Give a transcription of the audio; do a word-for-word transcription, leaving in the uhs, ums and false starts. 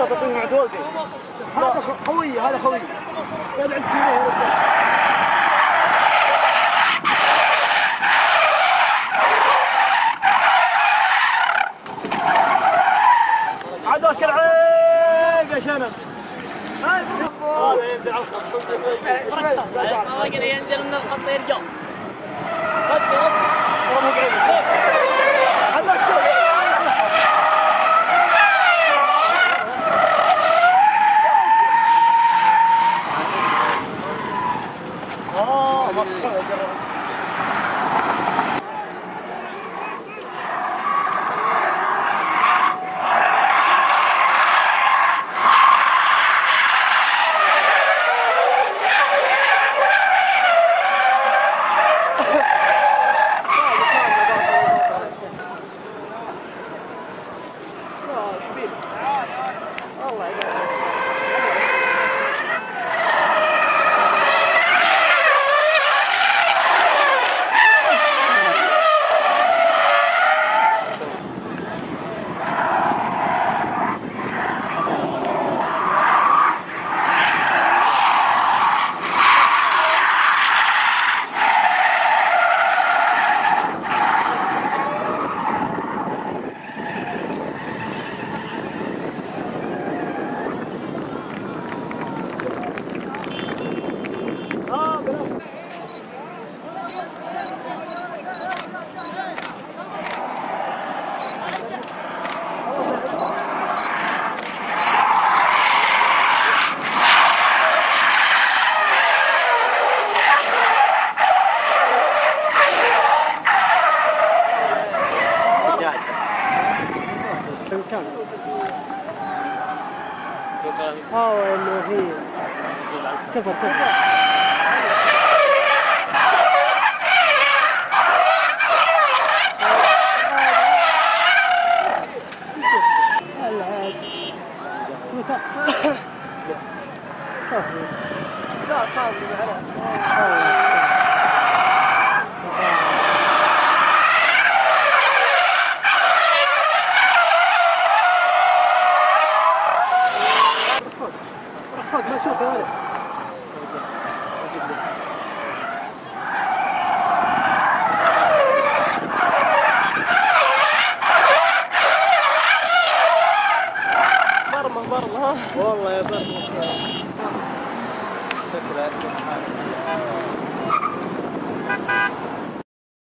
وسط اعطيني معدودي. هذا خوي هذا خوي. قاعد عند كذا يا رجال. عدوك العيب يا شنب. هذا ينزل على الخط. والله كذا ينزل من الخط يرجع. غطي غطي. والله مو قاعد. عدوك. اه مقطوع. اه انه هي كفر كفر لا صار ما شوف هذا برمه برمه والله يا برمه شكلها